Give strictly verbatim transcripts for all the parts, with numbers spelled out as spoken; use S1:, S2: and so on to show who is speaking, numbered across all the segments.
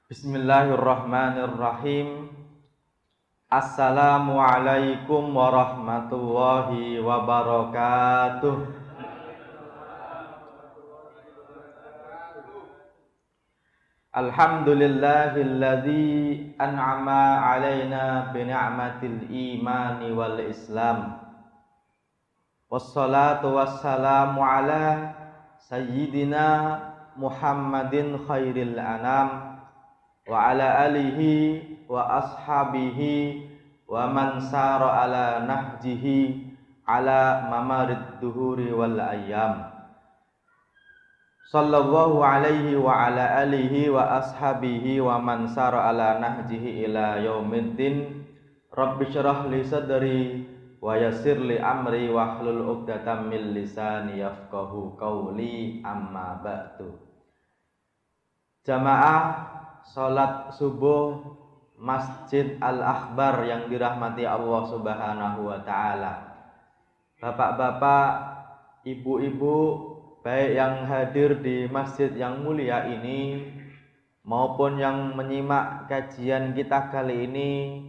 S1: Bismillahirrahmanirrahim. Assalamualaikum warahmatullahi wabarakatuh. Alhamdulillahilladzi an'ama alaina bi ni'matil imani wal islam. Wassalatu wassalamu ala sayyidina Muhammadin khairil anam wa ala alihi wa ashabihi wa man sara ala nahjihi ala mamarid duhuri wal ayyam. Sallallahu alaihi wa ala alihi wa ashabihi wa man sara ala nahjihi ila yaumiddin. Rabbi syrah li sadri wa yassir li amri wa hlul uqdatam min lisani yafqahu qawli, amma ba'du. Jamaah salat subuh Masjid Al-Akbar yang dirahmati Allah Subhanahu wa taala. Bapak-bapak, ibu-ibu, baik yang hadir di masjid yang mulia ini maupun yang menyimak kajian kita kali ini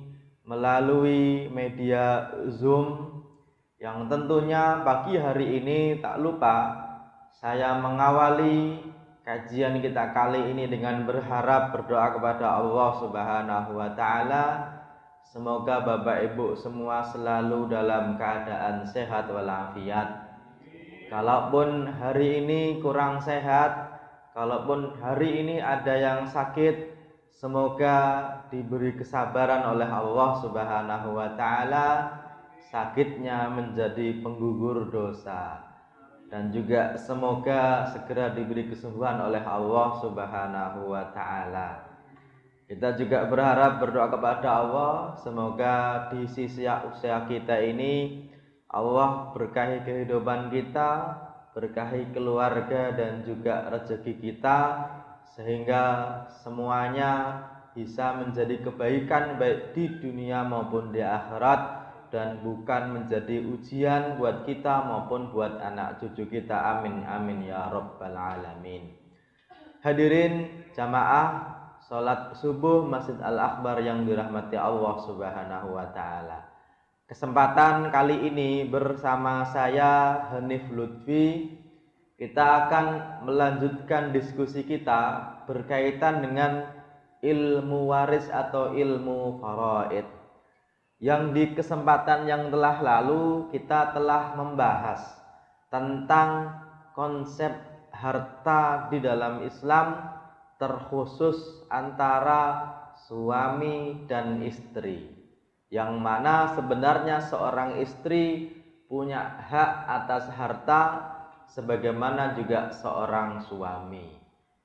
S1: melalui media Zoom, yang tentunya pagi hari ini tak lupa saya mengawali kajian kita kali ini dengan berharap berdoa kepada Allah Subhanahu wa taala. Semoga Bapak Ibu semua selalu dalam keadaan sehat walafiat. Kalaupun hari ini kurang sehat, kalaupun hari ini ada yang sakit, semoga diberi kesabaran oleh Allah Subhanahu wa taala, sakitnya menjadi penggugur dosa. Dan juga semoga segera diberi kesembuhan oleh Allah Subhanahu wa taala. Kita juga berharap berdoa kepada Allah, semoga di sisi usia kita ini Allah berkahi kehidupan kita, berkahi keluarga dan juga rezeki kita, sehingga semuanya bisa menjadi kebaikan baik di dunia maupun di akhirat, dan bukan menjadi ujian buat kita maupun buat anak cucu kita. Amin amin ya rabbal alamin. Hadirin jamaah salat subuh Masjid Al-Akbar yang dirahmati Allah Subhanahu wa taala. Kesempatan kali ini bersama saya Hanif Lutfi, kita akan melanjutkan diskusi kita berkaitan dengan ilmu waris atau ilmu faraid. Yang di kesempatan yang telah lalu kita telah membahas tentang konsep harta di dalam Islam, terkhusus antara suami dan istri, yang mana sebenarnya seorang istri punya hak atas harta sebagaimana juga seorang suami.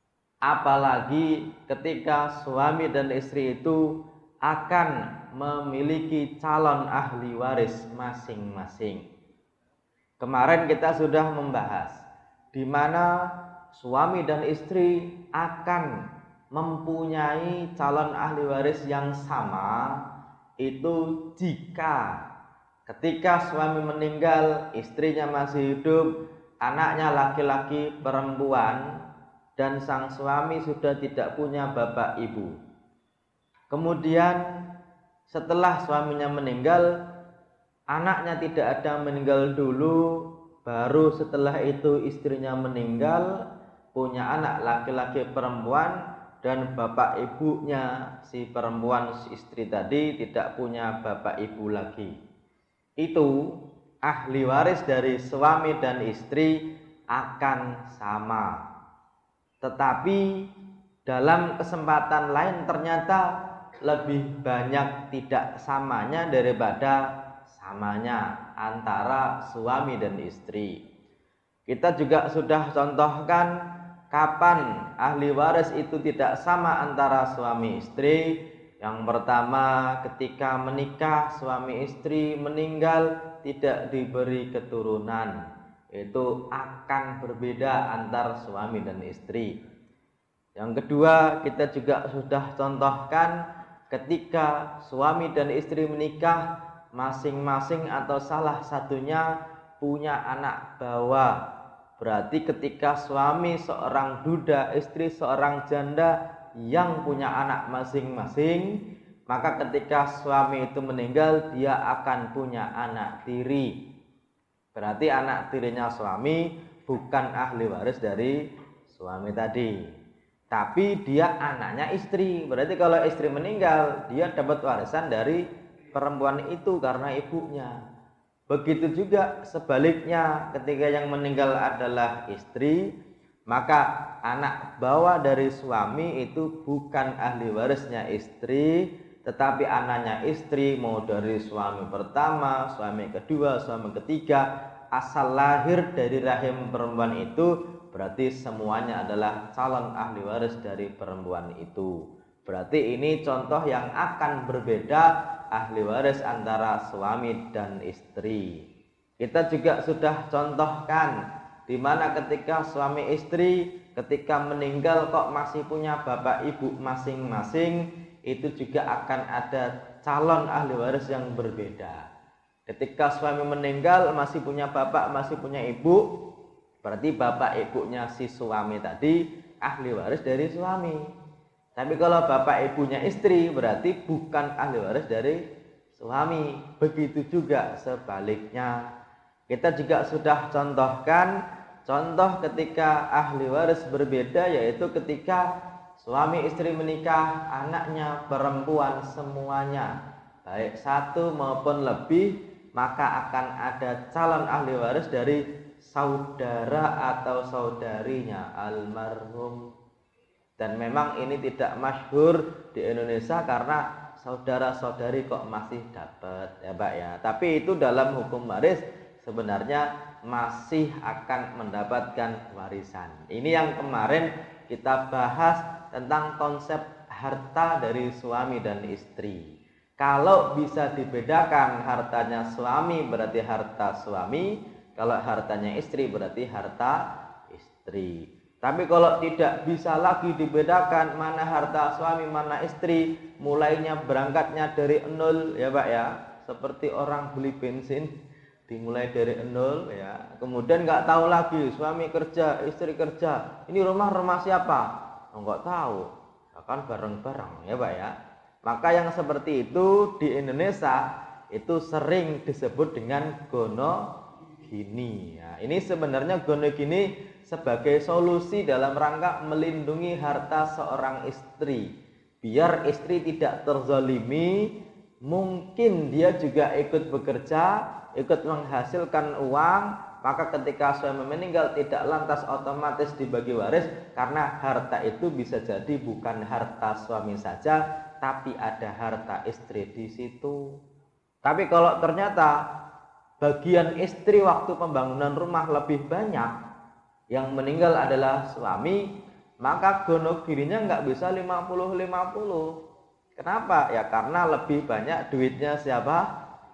S1: Apalagi ketika suami dan istri itu akan memiliki calon ahli waris masing-masing. Kemarin kita sudah membahas di mana suami dan istri akan mempunyai calon ahli waris yang sama, itu jika ketika suami meninggal, istrinya masih hidup, anaknya laki-laki perempuan, dan sang suami sudah tidak punya bapak ibu. Kemudian setelah suaminya meninggal, anaknya tidak ada meninggal dulu, baru setelah itu istrinya meninggal, punya anak laki-laki perempuan, dan bapak ibunya si perempuan si istri tadi tidak punya bapak ibu lagi. Itu ahli waris dari suami dan istri akan sama. Tetapi dalam kesempatan lain ternyata lebih banyak tidak samanya daripada samanya antara suami dan istri. Kita juga sudah contohkan kapan ahli waris itu tidak sama antara suami istri. Yang pertama, ketika menikah suami istri meninggal tidak diberi keturunan, itu akan berbeda antar suami dan istri. Yang kedua, kita juga sudah contohkan ketika suami dan istri menikah, masing-masing atau salah satunya punya anak bawa. Berarti ketika suami seorang duda, istri seorang janda, yang punya anak masing-masing, maka ketika suami itu meninggal dia akan punya anak tiri. Berarti anak tirinya suami bukan ahli waris dari suami tadi, tapi dia anaknya istri. Berarti kalau istri meninggal dia dapat warisan dari perempuan itu karena ibunya. Begitu juga sebaliknya, ketika yang meninggal adalah istri, maka anak bawah dari suami itu bukan ahli warisnya istri, tetapi anaknya istri, mau dari suami pertama, suami kedua, suami ketiga, asal lahir dari rahim perempuan itu, berarti semuanya adalah calon ahli waris dari perempuan itu. Berarti ini contoh yang akan berbeda ahli waris antara suami dan istri. Kita juga sudah contohkan di mana ketika suami istri ketika meninggal kok masih punya bapak ibu masing-masing, itu juga akan ada calon ahli waris yang berbeda. Ketika suami meninggal masih punya bapak, masih punya ibu, berarti bapak ibunya si suami tadi ahli waris dari suami. Tapi kalau bapak ibunya istri berarti bukan ahli waris dari suami. Begitu juga sebaliknya. Kita juga sudah contohkan contoh ketika ahli waris berbeda, yaitu ketika suami istri menikah, anaknya perempuan semuanya, baik satu maupun lebih, maka akan ada calon ahli waris dari saudara atau saudarinya almarhum. Dan memang ini tidak masyhur di Indonesia karena saudara-saudari kok masih dapat ya Pak ya. Tapi itu dalam hukum waris sebenarnya masih akan mendapatkan warisan. Ini yang kemarin kita bahas tentang konsep harta dari suami dan istri. Kalau bisa dibedakan, hartanya suami berarti harta suami, kalau hartanya istri berarti harta istri. Tapi kalau tidak bisa lagi dibedakan mana harta suami, mana istri, mulainya berangkatnya dari nol ya Pak ya, seperti orang beli bensin dimulai dari nol ya, kemudian nggak tahu lagi suami kerja, istri kerja, ini rumah rumah siapa? Oh, nggak tahu, akan bareng-bareng ya Pak ya. Maka yang seperti itu di Indonesia itu sering disebut dengan gono gini ya. Ini sebenarnya gono gini sebagai solusi dalam rangka melindungi harta seorang istri, biar istri tidak terzalimi. Mungkin dia juga ikut bekerja, ikut menghasilkan uang, maka ketika suami meninggal tidak lantas otomatis dibagi waris, karena harta itu bisa jadi bukan harta suami saja, tapi ada harta istri di situ. Tapi kalau ternyata bagian istri waktu pembangunan rumah lebih banyak, yang meninggal adalah suami, maka gono girinya nggak bisa lima puluh lima puluh. Kenapa? Ya karena lebih banyak duitnya siapa?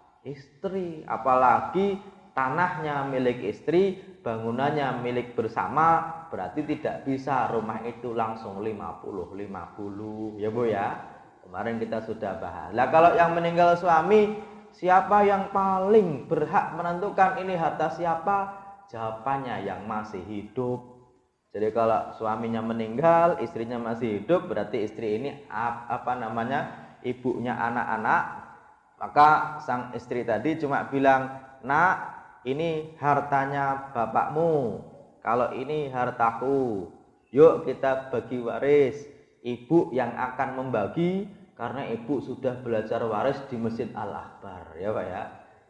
S1: Istri. Apalagi tanahnya milik istri, bangunannya milik bersama, berarti tidak bisa rumah itu langsung lima puluh lima puluh ya Bu ya. Kemarin kita sudah bahas. Lah kalau yang meninggal suami, siapa yang paling berhak menentukan ini harta siapa? Jawabannya yang masih hidup. Jadi kalau suaminya meninggal, istrinya masih hidup, berarti istri ini apa namanya, ibunya anak-anak. Maka sang istri tadi cuma bilang, nak ini hartanya bapakmu, kalau ini hartaku, yuk kita bagi waris. Ibu yang akan membagi karena ibu sudah belajar waris di Masjid Al-Akbar ya Pak ya.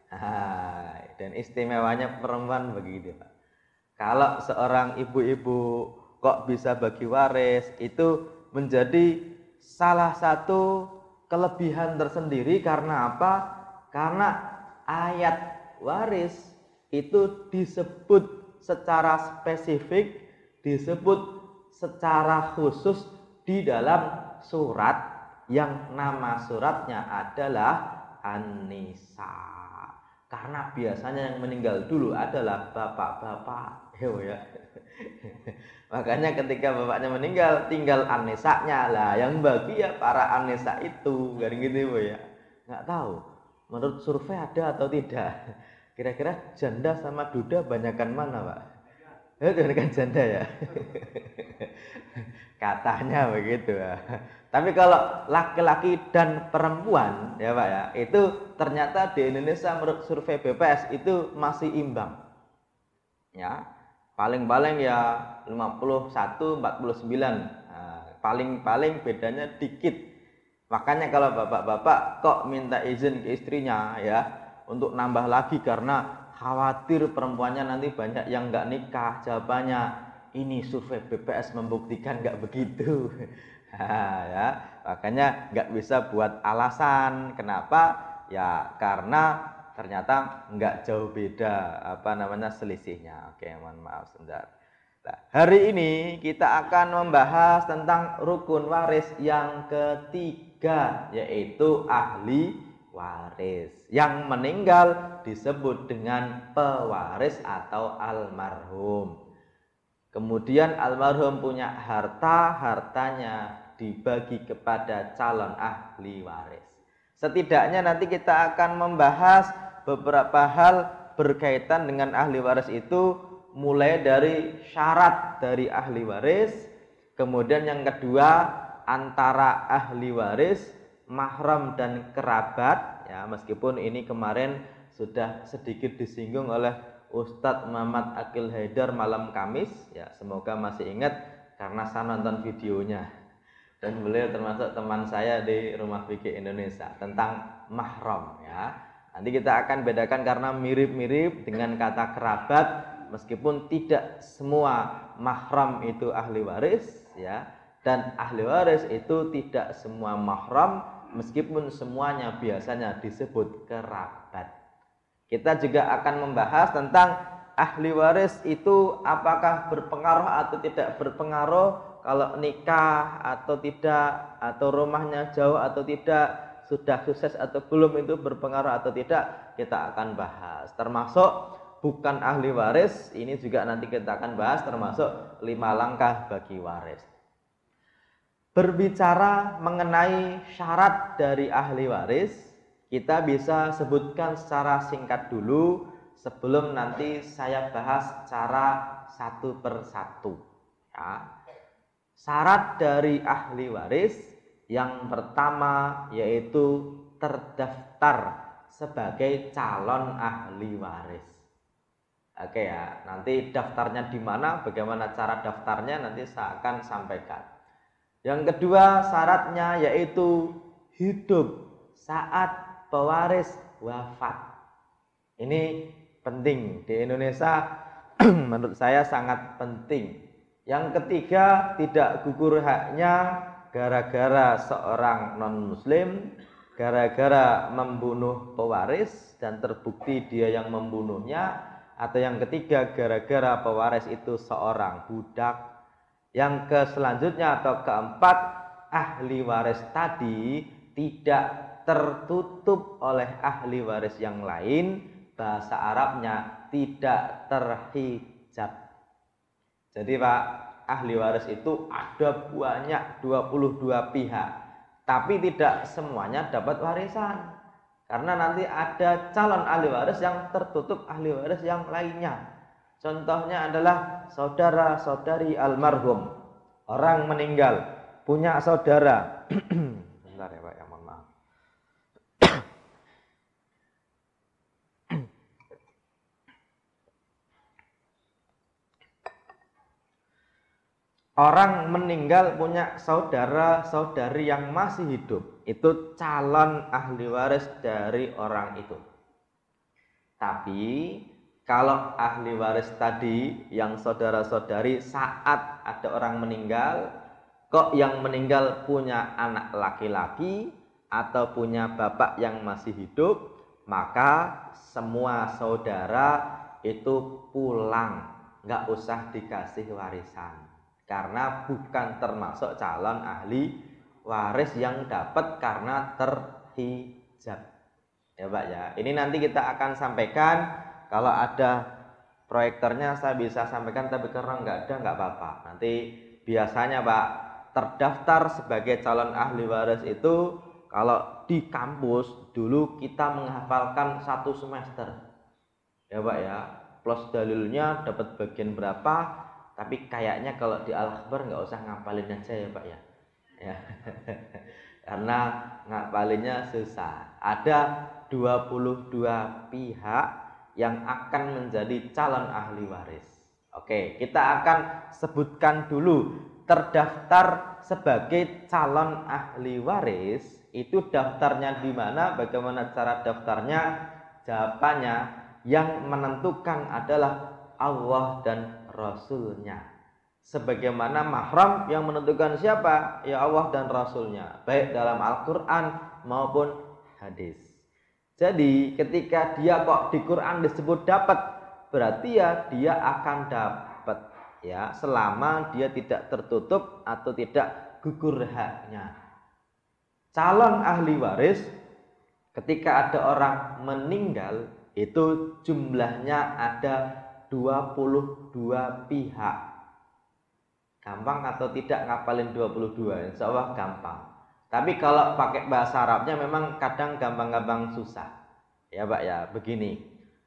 S1: Dan istimewanya perempuan begitu Pak. Kalau seorang ibu-ibu kok bisa bagi waris, itu menjadi salah satu kelebihan tersendiri. Karena apa? Karena ayat waris itu disebut secara spesifik, disebut secara khusus di dalam surat yang nama suratnya adalah An-Nisa. Karena biasanya yang meninggal dulu adalah bapak-bapak ya. Makanya ketika bapaknya meninggal tinggal An-Nisanya lah, yang bagi ya para An-Nisa itu, garing gitu Bu ya. Nggak tahu menurut survei ada atau tidak, kira-kira janda sama duda banyakan mana Pak? Ya banyakan janda ya. Katanya begitu. Tapi kalau laki-laki dan perempuan ya Pak ya, itu ternyata di Indonesia menurut survei B P S itu masih imbang. Ya. Paling-paling ya lima puluh satu empat puluh sembilan. Nah, paling-paling bedanya dikit. Makanya kalau bapak-bapak kok minta izin ke istrinya ya untuk nambah lagi karena khawatir perempuannya nanti banyak yang nggak nikah, jawabannya ini survei B P S membuktikan nggak begitu. Nah, ya makanya nggak bisa buat alasan kenapa ya, karena ternyata nggak jauh beda apa namanya selisihnya. Oke, mohon maaf sebentar. Nah, hari ini kita akan membahas tentang rukun waris yang ketiga, yaitu ahli waris. Yang meninggal disebut dengan pewaris atau almarhum. Kemudian almarhum punya harta, hartanya dibagi kepada calon ahli waris. Setidaknya nanti kita akan membahas beberapa hal berkaitan dengan ahli waris itu, mulai dari syarat dari ahli waris, kemudian yang kedua antara ahli waris, mahram dan kerabat ya, meskipun ini kemarin sudah sedikit disinggung oleh Ustadz Muhammad Akil Haidar malam Kamis ya, semoga masih ingat karena saya nonton videonya dan beliau termasuk teman saya di Rumah Fikih Indonesia tentang mahram ya. Nanti kita akan bedakan karena mirip-mirip dengan kata kerabat, meskipun tidak semua mahram itu ahli waris ya, dan ahli waris itu tidak semua mahram, meskipun semuanya biasanya disebut kerabat. Kita juga akan membahas tentang ahli waris itu apakah berpengaruh atau tidak berpengaruh, kalau nikah atau tidak, atau rumahnya jauh atau tidak, sudah sukses atau belum itu berpengaruh atau tidak, kita akan bahas. Termasuk bukan ahli waris, ini juga nanti kita akan bahas, termasuk lima langkah bagi waris. Berbicara mengenai syarat dari ahli waris, kita bisa sebutkan secara singkat dulu sebelum nanti saya bahas secara satu persatu ya. Syarat dari ahli waris yang pertama yaitu terdaftar sebagai calon ahli waris. Oke ya, nanti daftarnya di mana, bagaimana cara daftarnya nanti saya akan sampaikan. Yang kedua syaratnya yaitu hidup saat pewaris wafat. Ini penting di Indonesia, menurut saya sangat penting. Yang ketiga, tidak gugur haknya gara-gara seorang non-muslim, gara-gara membunuh pewaris dan terbukti dia yang membunuhnya, atau yang ketiga gara-gara pewaris itu seorang budak. Yang ke selanjutnya atau keempat, ahli waris tadi tidak tertutup oleh ahli waris yang lain, bahasa Arabnya tidak terhijab. Jadi Pak, ahli waris itu ada banyak, dua puluh dua pihak, tapi tidak semuanya dapat warisan, karena nanti ada calon ahli waris yang tertutup ahli waris yang lainnya. Contohnya adalah saudara-saudari almarhum. Orang meninggal punya saudara. Bentar ya Pak, ya mohon maaf. Orang meninggal punya saudara-saudari yang masih hidup, itu calon ahli waris dari orang itu. Tapi kalau ahli waris tadi yang saudara-saudari saat ada orang meninggal, kok yang meninggal punya anak laki-laki atau punya bapak yang masih hidup, maka semua saudara itu pulang, nggak usah dikasih warisan. Karena bukan termasuk calon ahli waris yang dapat karena terhijab. Ya Pak ya. Ini nanti kita akan sampaikan, kalau ada proyektornya saya bisa sampaikan, tapi karena nggak ada nggak apa-apa. Nanti biasanya Pak, terdaftar sebagai calon ahli waris itu kalau di kampus dulu kita menghafalkan satu semester. Ya Pak ya. Plus dalilnya dapat bagian berapa, Tapi kayaknya kalau di Al-Akhbar nggak usah ngapalin aja ya Pak ya. Ya. Karena ngapalinnya susah. Ada dua puluh dua pihak yang akan menjadi calon ahli waris. Oke, kita akan sebutkan dulu terdaftar sebagai calon ahli waris itu daftarnya di mana, bagaimana cara daftarnya? Jawabannya yang menentukan adalah Allah dan Rasulnya. Sebagaimana mahram yang menentukan siapa? Ya Allah dan Rasulnya, baik dalam Al-Quran maupun hadis. Jadi ketika dia kok di Quran disebut dapat, berarti ya dia akan dapat ya selama dia tidak tertutup atau tidak gugur haknya. Calon ahli waris ketika ada orang meninggal itu jumlahnya ada dua puluh dua pihak. Gampang atau tidak ngapalin dua puluh dua? Insya Allah gampang. Tapi kalau pakai bahasa Arabnya memang kadang gampang-gampang susah. Ya Pak ya, begini.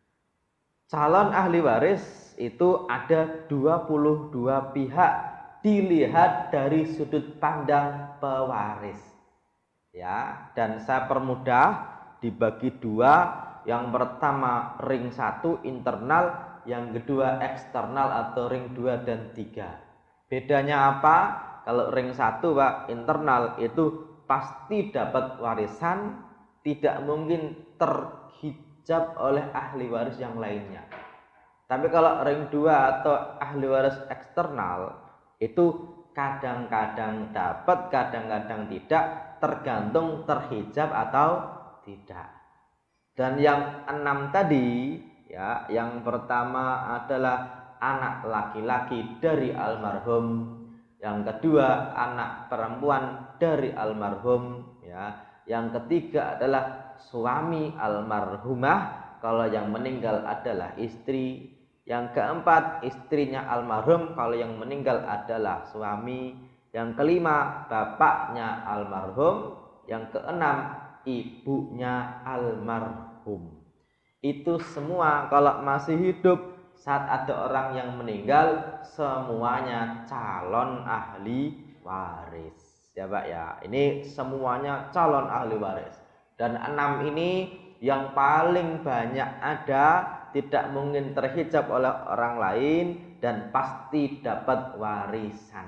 S1: Calon ahli waris itu ada dua puluh dua pihak dilihat dari sudut pandang pewaris. Ya, dan saya permudah dibagi dua. Yang pertama ring satu internal, yang kedua eksternal atau ring dua dan tiga. Bedanya apa? Kalau ring satu Pak, internal itu pasti dapat warisan, tidak mungkin terhijab oleh ahli waris yang lainnya. Tapi kalau ring dua atau ahli waris eksternal itu kadang-kadang dapat, kadang-kadang tidak, tergantung terhijab atau tidak. Dan yang enam tadi ya, yang pertama adalah anak laki-laki dari almarhum, yang kedua anak perempuan dari almarhum ya, yang ketiga adalah suami almarhumah kalau yang meninggal adalah istri, yang keempat istrinya almarhum kalau yang meninggal adalah suami, yang kelima bapaknya almarhum, yang keenam ibunya almarhum. Itu semua kalau masih hidup saat ada orang yang meninggal, semuanya calon ahli waris ya Pak ya. Ini semuanya calon ahli waris. Dan enam ini yang paling banyak ada, tidak mungkin terhijab oleh orang lain, dan pasti dapat warisan.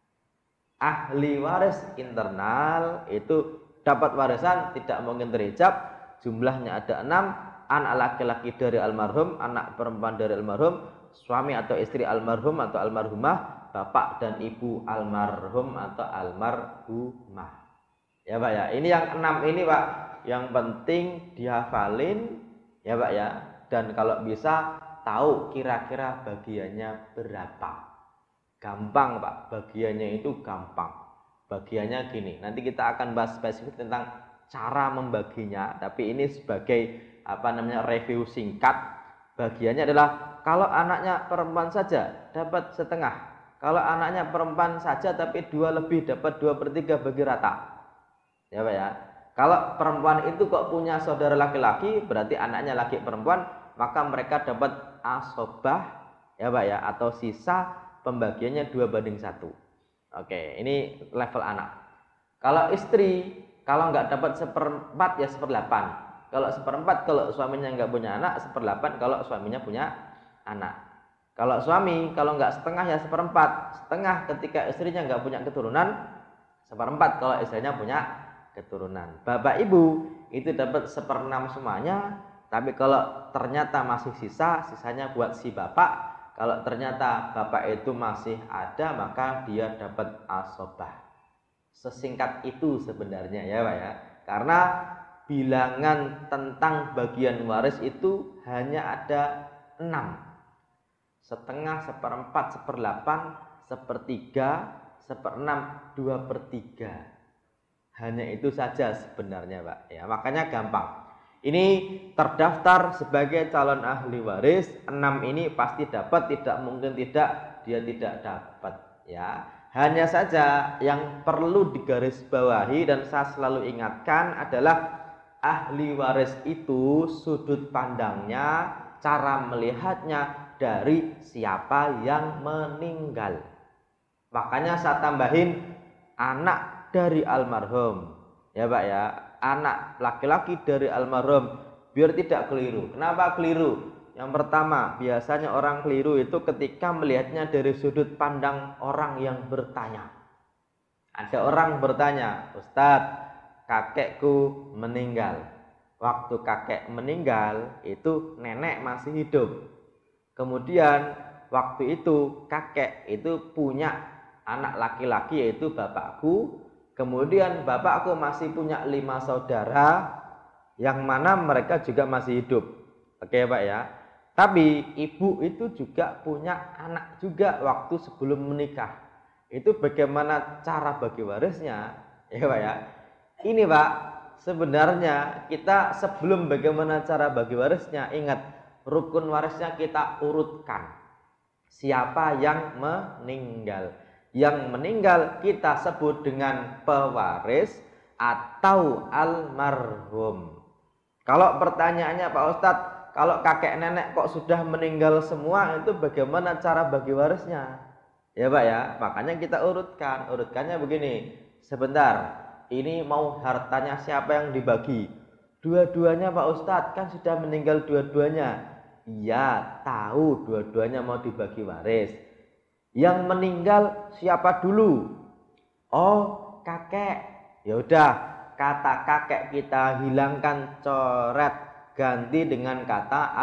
S1: Ahli waris internal itu dapat warisan, tidak mungkin terhijab, jumlahnya ada enam. Anak laki-laki dari almarhum, anak perempuan dari almarhum, suami atau istri almarhum atau almarhumah, bapak dan ibu almarhum atau almarhumah. Ya Pak ya, ini yang enam ini Pak, yang penting dihafalin ya Pak ya. Dan kalau bisa tahu kira-kira bagiannya berapa. Gampang Pak, bagiannya itu gampang. Bagiannya gini, nanti kita akan bahas spesifik tentang cara membaginya, tapi ini sebagai apa namanya review singkat. Bagiannya adalah kalau anaknya perempuan saja dapat setengah, kalau anaknya perempuan saja tapi dua lebih dapat dua per tiga bagi rata ya Pak ya. Kalau perempuan itu kok punya saudara laki-laki, berarti anaknya laki perempuan, maka mereka dapat asobah ya Pak ya, atau sisa pembagiannya dua banding satu. Oke, ini level anak. Kalau istri, kalau nggak dapat seperempat ya seperdelapan. Kalau seperempat kalau suaminya nggak punya anak, seperdelapan kalau suaminya punya anak. Kalau suami kalau nggak setengah ya seperempat. Setengah ketika istrinya nggak punya keturunan, seperempat kalau istrinya punya keturunan. Bapak ibu itu dapat seperenam semuanya. Tapi kalau ternyata masih sisa, sisanya buat si bapak. Kalau ternyata bapak itu masih ada, maka dia dapat asobah. Sesingkat itu sebenarnya ya Pak ya. Karena bilangan tentang bagian waris itu hanya ada enam. Setengah, seperempat, seperdelapan, sepertiga, seperenam, dua per tiga. Hanya itu saja sebenarnya Pak ya. Makanya gampang. Ini terdaftar sebagai calon ahli waris, enam ini pasti dapat, tidak mungkin tidak dia tidak dapat ya. Hanya saja yang perlu digarisbawahi dan saya selalu ingatkan adalah ahli waris itu sudut pandangnya, cara melihatnya dari siapa yang meninggal. Makanya saya tambahin anak dari almarhum. Ya Pak ya, anak laki-laki dari almarhum biar tidak keliru. Kenapa keliru? Yang pertama, biasanya orang keliru itu ketika melihatnya dari sudut pandang orang yang bertanya. Ada orang bertanya, Ustadz, kakekku meninggal. Waktu kakek meninggal itu nenek masih hidup. Kemudian waktu itu kakek itu punya anak laki-laki yaitu bapakku. Kemudian bapakku masih punya lima saudara yang mana mereka juga masih hidup. Oke Pak ya. Tapi ibu itu juga punya anak juga waktu sebelum menikah. Itu bagaimana cara bagi warisnya? Ya Pak ya. Ini Pak, sebenarnya kita sebelum bagaimana cara bagi warisnya, ingat rukun warisnya kita urutkan. Siapa yang meninggal? Yang meninggal kita sebut dengan pewaris atau almarhum. Kalau pertanyaannya Pak Ustadz, kalau kakek nenek kok sudah meninggal semua, itu bagaimana cara bagi warisnya? Ya Pak ya, makanya kita urutkan. Urutkannya begini, sebentar, ini mau hartanya siapa yang dibagi? Dua-duanya Pak Ustadz, kan sudah meninggal dua-duanya. Iya, tahu dua-duanya mau dibagi waris. Yang meninggal siapa dulu? Oh, kakek. Ya udah, kata kakek kita hilangkan, coret, ganti dengan kata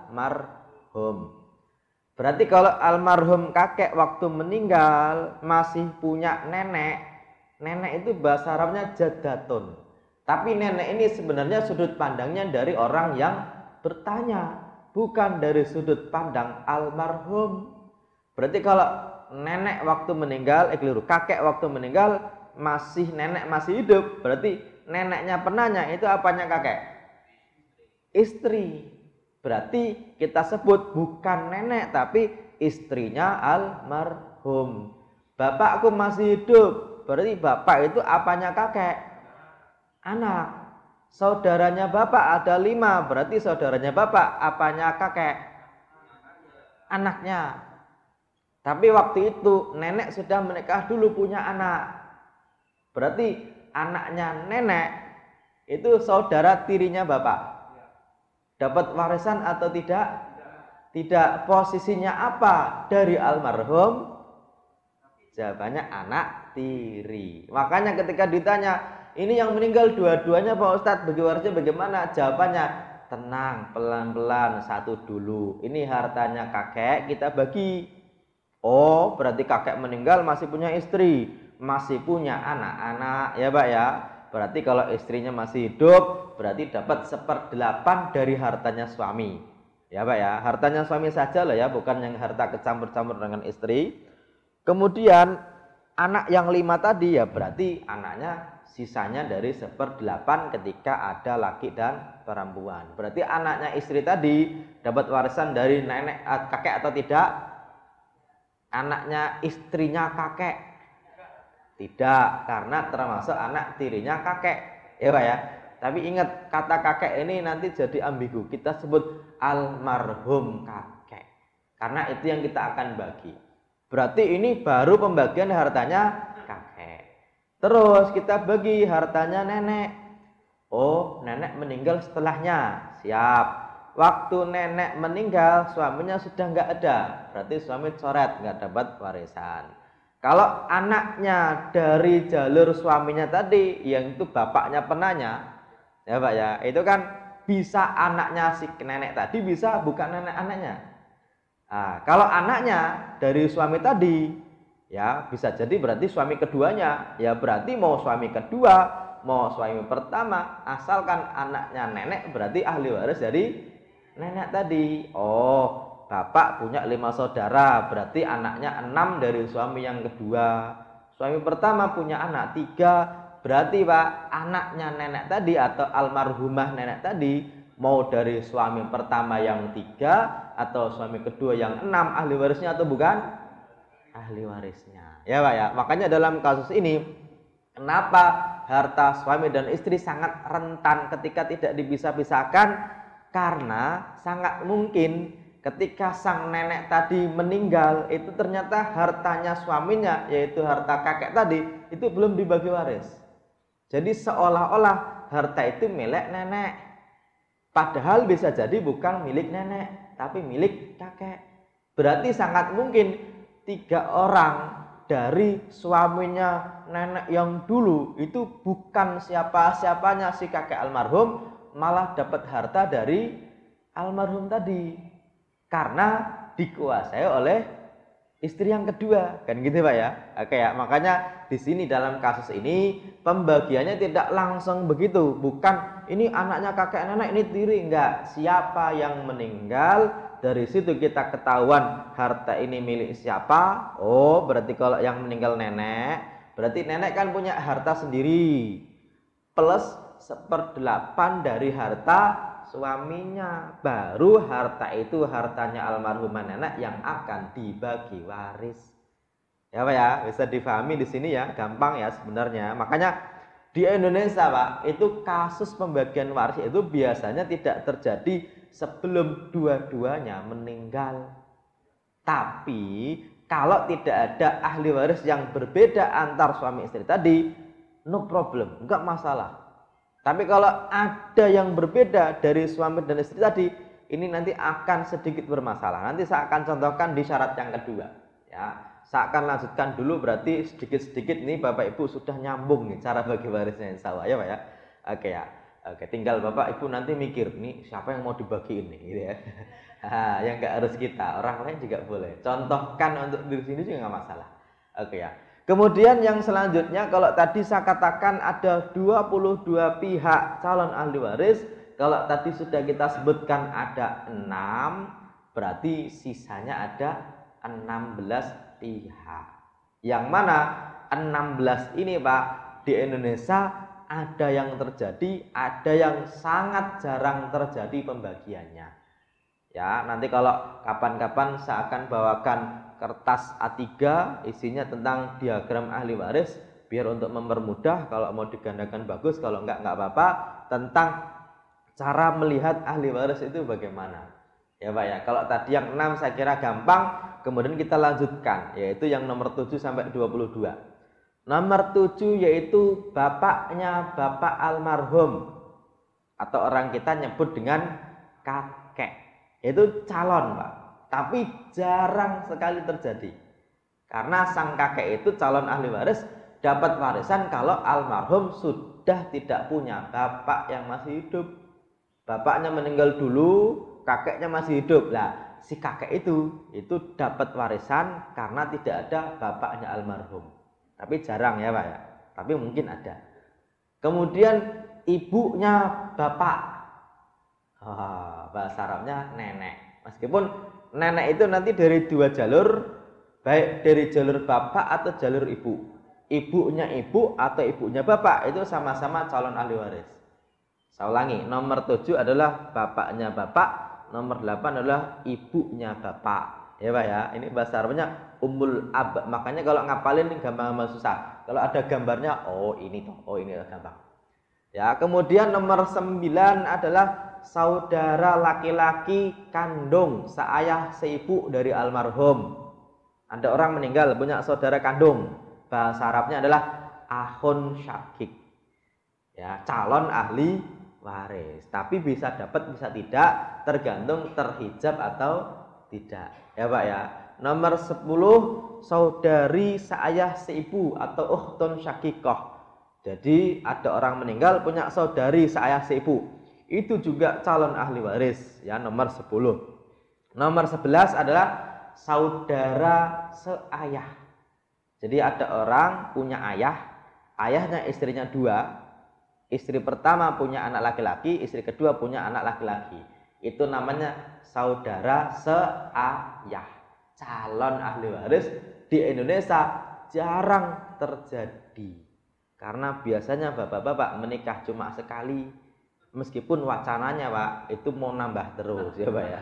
S1: almarhum. Berarti kalau almarhum kakek waktu meninggal masih punya nenek, nenek itu bahasa Arabnya jaddatun. Tapi nenek ini sebenarnya sudut pandangnya dari orang yang bertanya, bukan dari sudut pandang almarhum. Berarti kalau nenek waktu meninggal, eh keliru, kakek waktu meninggal masih nenek masih hidup, berarti neneknya penanya itu apanya kakek? Istri. Berarti kita sebut bukan nenek tapi istrinya almarhum. Bapakku masih hidup, berarti bapak itu apanya kakek? Anak. Saudaranya bapak ada lima, berarti saudaranya bapak apanya kakek? Anaknya. Tapi waktu itu nenek sudah menikah dulu punya anak. Berarti anaknya nenek itu saudara tirinya bapak. Dapat warisan atau tidak? Tidak. Posisinya apa dari almarhum? Jawabannya anak tiri. Makanya ketika ditanya, ini yang meninggal dua-duanya Pak Ustadz, bagi warisnya bagaimana? Jawabannya, tenang, pelan-pelan, satu dulu. Ini hartanya kakek, kita bagi. Oh, berarti kakek meninggal masih punya istri, masih punya anak-anak, ya Pak ya. Berarti kalau istrinya masih hidup, berarti dapat seperdelapan dari hartanya suami. Ya Pak ya, hartanya suami saja lah ya, bukan yang harta kecampur-campur dengan istri. Kemudian anak yang lima tadi ya berarti anaknya sisanya dari seperdelapan ketika ada laki dan perempuan. Berarti anaknya istri tadi dapat warisan dari nenek kakek atau tidak? Anaknya istrinya kakek? Tidak, karena termasuk anak tirinya kakek. Ya Pak ya. Tapi ingat, kata kakek ini nanti jadi ambigu. Kita sebut almarhum kakek. Karena itu yang kita akan bagi. Berarti ini baru pembagian hartanya kakek. Terus kita bagi hartanya nenek. Oh, nenek meninggal setelahnya. Siap. Waktu nenek meninggal, suaminya sudah nggak ada. Berarti suami coret, nggak dapat warisan. Kalau anaknya dari jalur suaminya tadi, yang itu bapaknya penanya, ya Pak ya, itu kan bisa anaknya si nenek tadi, bisa bukan nenek anaknya. Nah, kalau anaknya dari suami tadi, ya bisa jadi berarti suami keduanya, ya berarti mau suami kedua, mau suami pertama, asalkan anaknya nenek berarti ahli waris dari nenek tadi. Oh, bapak punya lima saudara, berarti anaknya enam dari suami yang kedua. Suami pertama punya anak tiga, berarti Pak anaknya nenek tadi atau almarhumah nenek tadi mau dari suami pertama yang tiga atau suami kedua yang enam, ahli warisnya atau bukan? Ahli warisnya. Ya Pak ya. Makanya dalam kasus ini kenapa harta suami dan istri sangat rentan ketika tidak dipisah-pisahkan? Karena sangat mungkin ketika sang nenek tadi meninggal, itu ternyata hartanya suaminya, yaitu harta kakek tadi, itu belum dibagi waris. Jadi seolah-olah harta itu milik nenek. Padahal bisa jadi bukan milik nenek, tapi milik kakek. Berarti sangat mungkin tiga orang dari suaminya nenek yang dulu itu bukan siapa-siapanya si kakek almarhum, malah dapat harta dari almarhum tadi karena dikuasai oleh istri yang kedua, kan gitu Pak ya. Oke ya, makanya di sini dalam kasus ini pembagiannya tidak langsung begitu, bukan ini anaknya kakek nenek ini tiri, enggak. Siapa yang meninggal, dari situ kita ketahuan harta ini milik siapa. Oh, berarti kalau yang meninggal nenek, berarti nenek kan punya harta sendiri plus seperdelapan dari harta suaminya, baru harta itu hartanya almarhumah nenek yang akan dibagi waris. Ya Pak ya, bisa difahami di sini ya, gampang ya sebenarnya. Makanya di Indonesia Pak, itu kasus pembagian waris itu biasanya tidak terjadi sebelum dua-duanya meninggal. Tapi kalau tidak ada ahli waris yang berbeda antar suami istri tadi, no problem, enggak masalah. Tapi kalau ada yang berbeda dari suami dan istri tadi, ini nanti akan sedikit bermasalah. Nanti saya akan contohkan di syarat yang kedua. Ya, saya akan lanjutkan dulu, berarti sedikit-sedikit ini Bapak Ibu sudah nyambung nih cara bagi warisnya insya Allah ya Pak ya. Oke ya. Oke, tinggal Bapak Ibu nanti mikir nih siapa yang mau dibagiin nih gitu ya. Nah, yang enggak harus kita, orang lain juga boleh. Contohkan untuk diri sini juga nggak masalah. Oke ya. Kemudian yang selanjutnya, kalau tadi saya katakan ada dua puluh dua pihak calon ahli waris, kalau tadi sudah kita sebutkan ada enam, berarti sisanya ada enam belas pihak. Yang mana enam belas ini Pak, di Indonesia ada yang terjadi, ada yang sangat jarang terjadi pembagiannya. Ya, nanti kalau kapan-kapan saya akan bawakan kertas A tiga isinya tentang diagram ahli waris, biar untuk mempermudah kalau mau digandakan bagus, kalau enggak enggak apa-apa, tentang cara melihat ahli waris itu bagaimana. Ya Pak ya, kalau tadi yang enam saya kira gampang, kemudian kita lanjutkan, yaitu yang nomor tujuh sampai dua puluh dua. Nomor tujuh yaitu bapaknya bapak almarhum, atau orang kita nyebut dengan kakek. Itu calon Pak, tapi jarang sekali terjadi. Karena sang kakek itu calon ahli waris, dapat warisan kalau almarhum sudah tidak punya bapak yang masih hidup. Bapaknya meninggal dulu, kakeknya masih hidup. Lah, si kakek itu itu dapat warisan karena tidak ada bapaknya almarhum. Tapi jarang ya Pak ya, tapi mungkin ada. Kemudian ibunya bapak, oh, bahasa Arabnya nenek. Meskipun nenek itu nanti dari dua jalur, baik dari jalur bapak atau jalur ibu. Ibunya ibu atau ibunya bapak, itu sama-sama calon ahli waris. Saya ulangi, nomor tujuh adalah bapaknya bapak, nomor delapan adalah ibunya bapak. Ya Pak ya, ini bahasa Arabnya umul ab. Makanya kalau ngapalin ini gampang-gampang susah. Kalau ada gambarnya, oh ini toh, oh ini gampang. Ya, kemudian nomor sembilan adalah saudara laki-laki kandung seayah seibu dari almarhum. Ada orang meninggal punya saudara kandung. Bahasa Arabnya adalah akhun syakik. Ya, calon ahli waris. Tapi bisa dapat bisa tidak, tergantung terhijab atau tidak. Ya Pak ya. Nomor sepuluh saudari seayah seibu atau ukhtun syakikoh. Jadi ada orang meninggal punya saudari seayah seibu, itu juga calon ahli waris ya, nomor sepuluh. Nomor sebelas adalah saudara seayah. Jadi ada orang punya ayah, ayahnya istrinya dua, istri pertama punya anak laki-laki, istri kedua punya anak laki-laki. Itu namanya saudara seayah. Calon ahli waris di Indonesia jarang terjadi. Karena biasanya bapak-bapak menikah cuma sekali. Meskipun wacananya Pak, itu mau nambah terus ya Pak ya.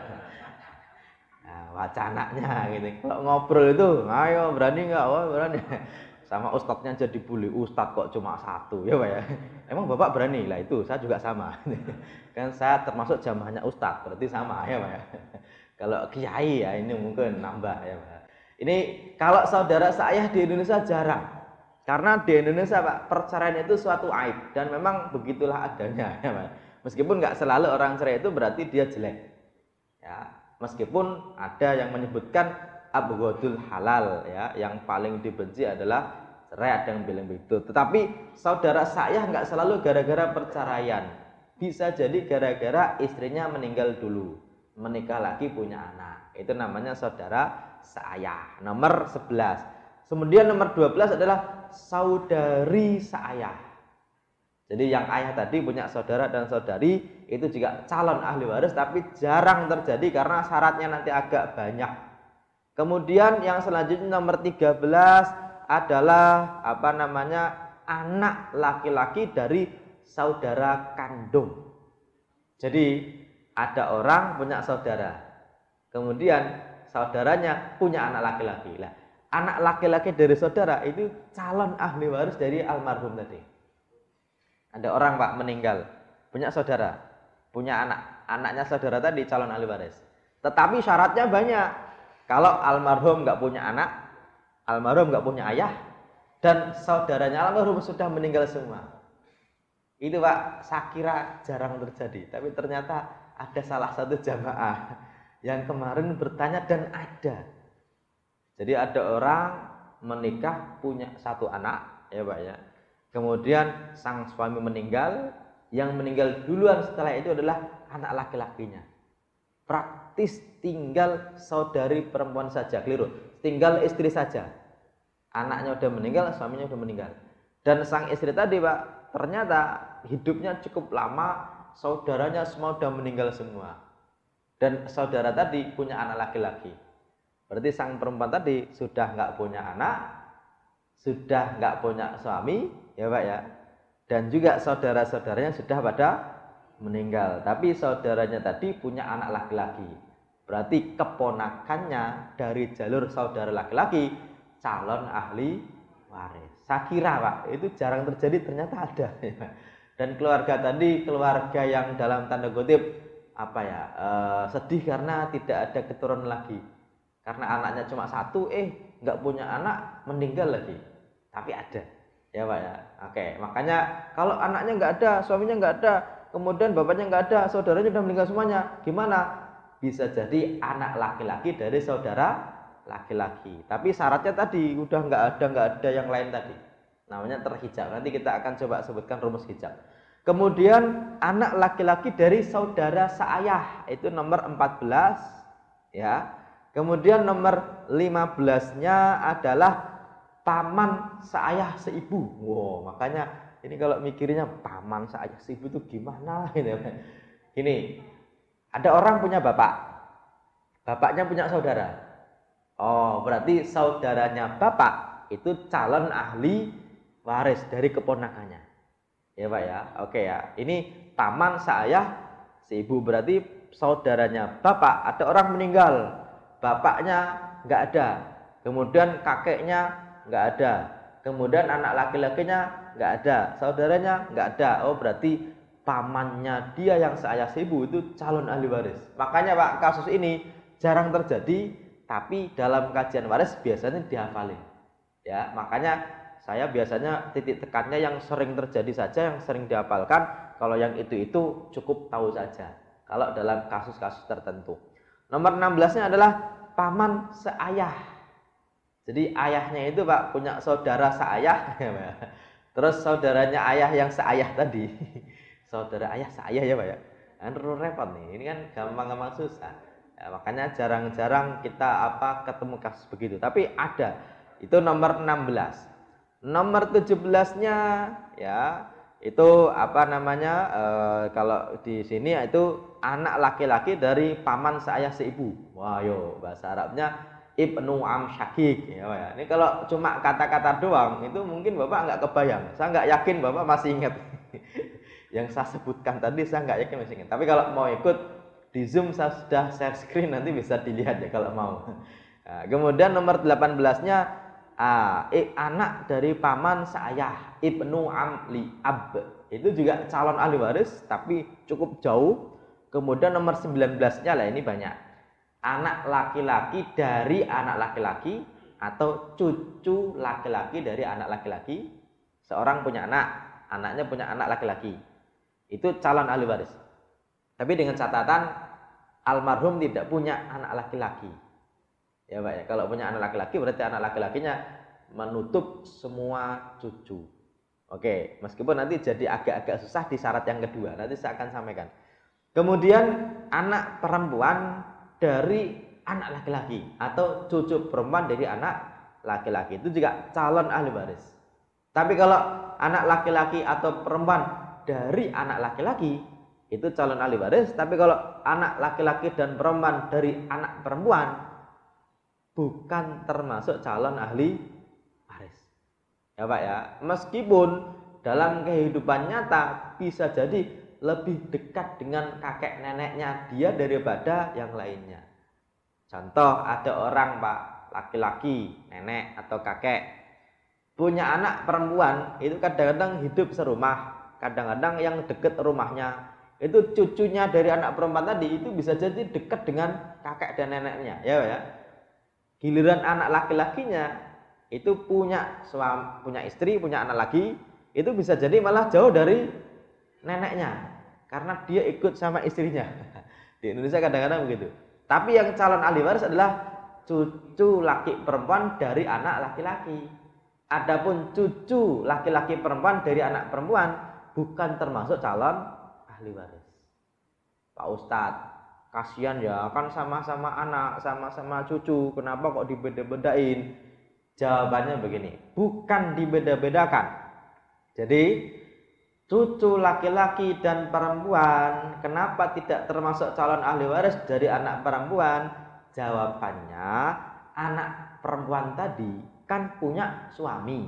S1: Nah, wacananya gitu. Kalau ngobrol itu, ayo berani nggak? Oh berani. Sama ustadznya jadi bully, ustadz kok cuma satu ya Pak ya. Emang bapak berani? Lah itu saya juga sama. Kan saya termasuk jamaahnya ustadz, berarti sama ya Pak ya. Kalau kiai ya ini mungkin nambah ya Pak. Ini kalau saudara seayah di Indonesia jarang. Karena di Indonesia Pak, perceraian itu suatu aib dan memang begitulah adanya ya Pak. Meskipun nggak selalu orang cerai itu berarti dia jelek. Ya, meskipun ada yang menyebutkan abghadul halal ya, yang paling dibenci adalah cerai, ada yang bilang begitu. Tetapi saudara seayah nggak selalu gara-gara perceraian. Bisa jadi gara-gara istrinya meninggal dulu, menikah lagi punya anak. Itu namanya saudara seayah. Nomor sebelas. Kemudian nomor dua belas adalah saudari seayah. Jadi yang ayah tadi punya saudara dan saudari itu juga calon ahli waris, tapi jarang terjadi karena syaratnya nanti agak banyak. Kemudian yang selanjutnya nomor tiga belas adalah apa namanya anak laki-laki dari saudara kandung. Jadi ada orang punya saudara, kemudian saudaranya punya anak laki-laki. Lah, anak laki-laki dari saudara itu calon ahli waris dari almarhum tadi. Ada orang Pak meninggal, punya saudara, punya anak, anaknya saudara tadi calon ahli waris. Tetapi syaratnya banyak. Kalau almarhum nggak punya anak, almarhum nggak punya ayah, dan saudaranya almarhum sudah meninggal semua. Itu Pak, saya kira jarang terjadi. Tapi ternyata ada salah satu jamaah yang kemarin bertanya dan ada. Jadi ada orang menikah punya satu anak, ya Pak ya. Kemudian sang suami meninggal, yang meninggal duluan setelah itu adalah anak laki-lakinya. Praktis tinggal saudari perempuan saja, keliru. Tinggal istri saja. Anaknya udah meninggal, suaminya udah meninggal. Dan sang istri tadi Pak, ternyata hidupnya cukup lama, saudaranya semua udah meninggal semua. Dan saudara tadi punya anak laki-laki. Berarti sang perempuan tadi sudah nggak punya anak, sudah nggak punya suami, ya Pak ya. Dan juga saudara-saudaranya sudah pada meninggal. Tapi saudaranya tadi punya anak laki-laki. Berarti keponakannya dari jalur saudara laki-laki calon ahli waris. Saya kira Pak, itu jarang terjadi, ternyata ada. Dan keluarga tadi keluarga yang dalam tanda kutip apa ya e, sedih karena tidak ada keturunan lagi. Karena anaknya cuma satu, eh nggak punya anak, meninggal lagi. Tapi ada, ya Pak ya. Oke, makanya kalau anaknya nggak ada, suaminya nggak ada, kemudian bapaknya nggak ada, saudaranya sudah meninggal semuanya, gimana? Bisa jadi anak laki-laki dari saudara laki-laki. Tapi syaratnya tadi udah nggak ada, nggak ada yang lain tadi. Namanya terhijab. Nanti kita akan coba sebutkan rumus hijab. Kemudian anak laki-laki dari saudara seayah itu nomor empat belas, ya. Kemudian nomor lima belas-nya adalah paman seayah seibu. Wow, makanya ini kalau mikirnya paman seayah seibu itu gimana gitu. Ini ada orang punya bapak. Bapaknya punya saudara. Oh, berarti saudaranya bapak itu calon ahli waris dari keponakannya. Ya Pak ya. Oke ya. Ini paman seayah seibu, berarti saudaranya bapak, ada orang meninggal. Bapaknya nggak ada, kemudian kakeknya nggak ada, kemudian anak laki-lakinya nggak ada, saudaranya nggak ada. Oh, berarti pamannya dia yang seayah seibu itu calon ahli waris. Makanya Pak, kasus ini jarang terjadi, tapi dalam kajian waris biasanya dihafalin. Ya, makanya saya biasanya titik tekannya yang sering terjadi saja, yang sering dihafalkan. Kalau yang itu-itu cukup tahu saja. Kalau dalam kasus-kasus tertentu. Nomor enam belas-nya adalah paman seayah. Jadi ayahnya itu Pak punya saudara seayah, terus saudaranya ayah yang seayah tadi. Saudara ayah seayah ya Pak ya. Kan repot nih. Ini kan gampang-gampang susah. Ya, makanya jarang-jarang kita apa ketemu kasus begitu. Tapi ada. Itu nomor enam belas. Nomor tujuh belas-nya ya itu apa namanya e, kalau di sini itu anak laki-laki dari paman seayah seibu. Wah yo bahasa Arabnya ibnu am syakik ya, ya. Ini kalau cuma kata-kata doang itu mungkin Bapak nggak kebayang. Saya nggak yakin Bapak masih ingat yang saya sebutkan tadi, saya nggak yakin masih ingat. Tapi kalau mau ikut di Zoom saya sudah share screen, nanti bisa dilihat ya kalau mau. Nah, kemudian nomor delapan belas-nya Ah, eh, anak dari paman seayah ibnu amli ab, itu juga calon ahli waris tapi cukup jauh. Kemudian nomor sembilan belas-nya lah ini banyak. anak laki-laki dari anak laki-laki atau cucu laki-laki dari anak laki-laki. Seorang punya anak, anaknya punya anak laki-laki, itu calon ahli waris. Tapi dengan catatan almarhum tidak punya anak laki-laki. Ya Pak ya, kalau punya anak laki-laki berarti anak laki-lakinya menutup semua cucu. Oke, meskipun nanti jadi agak-agak susah di syarat yang kedua, nanti saya akan sampaikan. Kemudian anak perempuan dari anak laki-laki atau cucu perempuan dari anak laki-laki itu juga calon ahli waris. Tapi kalau anak laki-laki atau perempuan dari anak laki-laki itu calon ahli waris. Tapi kalau anak laki-laki dan perempuan dari anak perempuan bukan termasuk calon ahli waris. Ya Pak ya, meskipun dalam kehidupan nyata bisa jadi lebih dekat dengan kakek neneknya dia daripada yang lainnya. Contoh, ada orang Pak, laki-laki, nenek atau kakek punya anak perempuan, itu kadang-kadang hidup serumah, kadang-kadang yang dekat rumahnya itu cucunya dari anak perempuan tadi itu bisa jadi dekat dengan kakek dan neneknya, ya ya. Giliran anak laki-lakinya itu punya suami, punya istri, punya anak lagi, itu bisa jadi malah jauh dari neneknya karena dia ikut sama istrinya. Di Indonesia kadang-kadang begitu. Tapi yang calon ahli waris adalah cucu laki perempuan dari anak laki-laki. Adapun cucu laki-laki perempuan dari anak perempuan bukan termasuk calon ahli waris. Pak Ustadz, kasihan ya, kan sama-sama anak, sama-sama cucu, kenapa kok dibeda-bedain? Jawabannya begini, bukan dibeda-bedakan. Jadi cucu laki-laki dan perempuan kenapa tidak termasuk calon ahli waris dari anak perempuan? Jawabannya, anak perempuan tadi kan punya suami.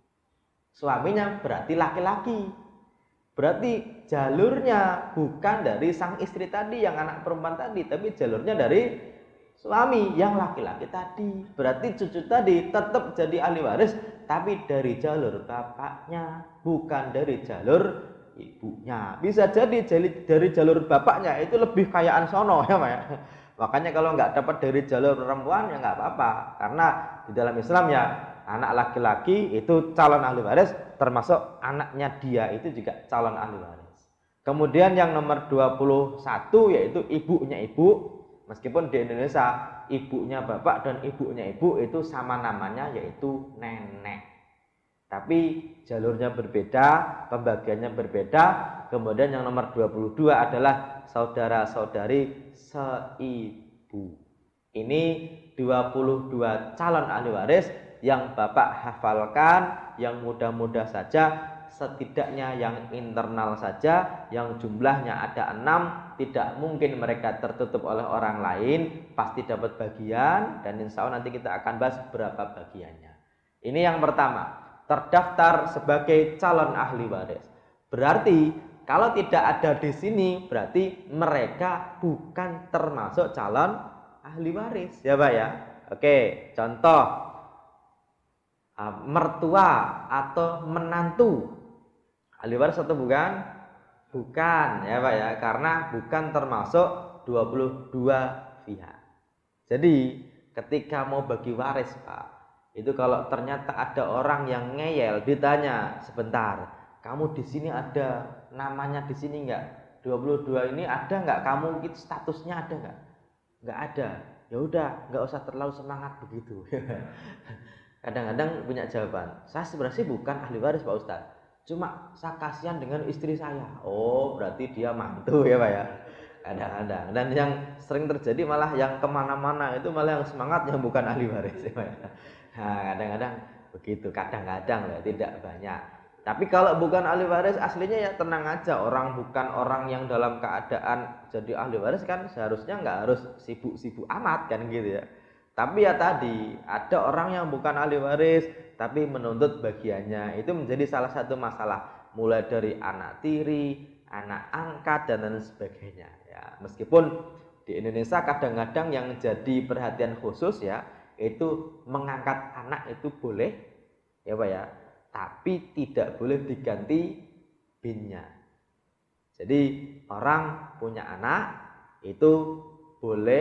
S1: Suaminya berarti laki-laki. Berarti jalurnya bukan dari sang istri tadi yang anak perempuan tadi, tapi jalurnya dari suami yang laki-laki tadi. Berarti cucu tadi tetap jadi ahli waris, tapi dari jalur bapaknya, bukan dari jalur ibunya. Bisa jadi dari jalur bapaknya itu lebih kayaan sono ya Pak ya. Makanya kalau nggak dapat dari jalur perempuan ya nggak apa-apa, karena di dalam Islam ya anak laki-laki itu calon ahli waris, termasuk anaknya dia itu juga calon ahli waris. Kemudian yang nomor dua puluh satu yaitu ibunya ibu. Meskipun di Indonesia ibunya bapak dan ibunya ibu itu sama namanya yaitu nenek. Tapi jalurnya berbeda, pembagiannya berbeda. Kemudian yang nomor dua puluh dua adalah saudara-saudari seibu. Ini dua puluh dua calon ahli waris yang Bapak hafalkan, yang mudah-mudah saja, setidaknya yang internal saja, yang jumlahnya ada enam, tidak mungkin mereka tertutup oleh orang lain, pasti dapat bagian, dan insya Allah nanti kita akan bahas berapa bagiannya. Ini yang pertama, terdaftar sebagai calon ahli waris. Berarti kalau tidak ada di sini, berarti mereka bukan termasuk calon ahli waris, ya Pak ya. Oke, contoh mertua atau menantu ahli waris atau bukan? Bukan ya Pak ya, karena bukan termasuk dua puluh dua pihak. Jadi ketika mau bagi waris Pak, itu kalau ternyata ada orang yang ngeyel, ditanya, sebentar, kamu di sini ada namanya di sini enggak? dua puluh dua ini ada enggak? Kamu itu statusnya ada enggak? Enggak ada. Ya udah, enggak usah terlalu semangat begitu. Kadang-kadang punya jawaban, saya sebenarnya bukan ahli waris Pak Ustadz, cuma saya kasihan dengan istri saya. Oh berarti dia mantu ya Pak ya. Kadang-kadang, dan yang sering terjadi malah yang kemana-mana itu malah yang semangat yang bukan ahli waris ya Pak ya. Nah kadang-kadang begitu, kadang-kadang ya, tidak banyak. Tapi kalau bukan ahli waris aslinya ya tenang aja, orang bukan orang yang dalam keadaan jadi ahli waris kan seharusnya nggak harus sibuk-sibuk amat kan gitu ya. Tapi ya tadi ada orang yang bukan ahli waris tapi menuntut bagiannya, itu menjadi salah satu masalah, mulai dari anak tiri, anak angkat dan lain sebagainya ya. Meskipun di Indonesia kadang-kadang yang jadi perhatian khusus ya itu mengangkat anak itu boleh ya Pak ya, tapi tidak boleh diganti binnya. Jadi orang punya anak itu boleh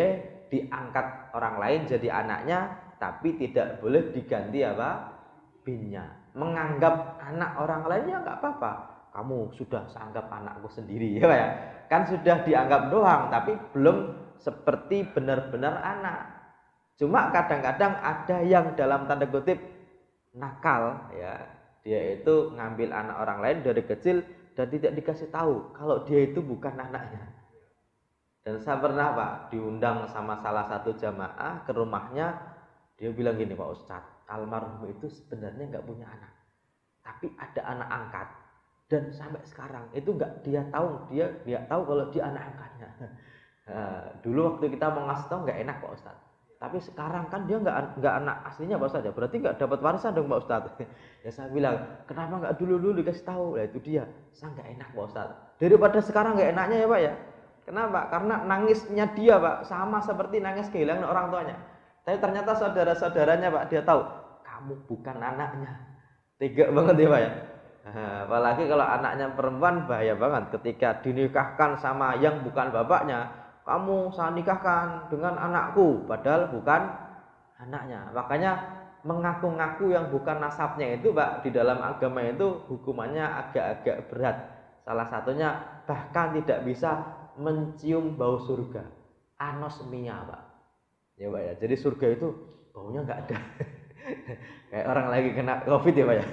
S1: diangkat orang lain jadi anaknya, tapi tidak boleh diganti apa? Binnya. Menganggap anak orang lain ya nggak apa-apa. Kamu sudah seanggap anakku sendiri, ya Pak ya. Kan sudah dianggap doang, tapi belum seperti benar-benar anak. Cuma kadang-kadang ada yang dalam tanda kutip nakal, ya. Dia itu ngambil anak orang lain dari kecil dan tidak dikasih tahu kalau dia itu bukan anaknya. Dan saya pernah Pak diundang sama salah satu jamaah ke rumahnya, dia bilang gini, Pak Ustadz, almarhum itu sebenarnya nggak punya anak, tapi ada anak angkat, dan sampai sekarang itu nggak dia tahu, dia nggak tahu kalau dia anak angkatnya. Nah, dulu waktu kita mau ngasih tahu nggak enak Pak Ustadz, tapi sekarang kan dia nggak nggak anak aslinya Pak Ustadz, ya berarti nggak dapat warisan dong Pak Ustadz. Ya saya bilang, kenapa nggak dulu dulu dikasih tahu? Lah itu dia, saya nggak enak Pak Ustadz. Daripada sekarang nggak enaknya ya Pak ya. Kenapa? Karena nangisnya dia Pak sama seperti nangis kehilangan orang tuanya. Tapi ternyata saudara-saudaranya Pak, dia tahu kamu bukan anaknya. Tega banget ya Pak ya. Nah, apalagi kalau anaknya perempuan bahaya banget ketika dinikahkan sama yang bukan bapaknya. Kamu saya nikahkan dengan anakku, padahal bukan anaknya. Makanya mengaku-ngaku yang bukan nasabnya itu Pak, di dalam agama itu hukumannya agak-agak berat. Salah satunya bahkan tidak bisa mencium bau surga, anosmia Pak. Ya Pak ya, jadi surga itu baunya nggak ada. Kayak orang lagi kena covid ya Pak ya.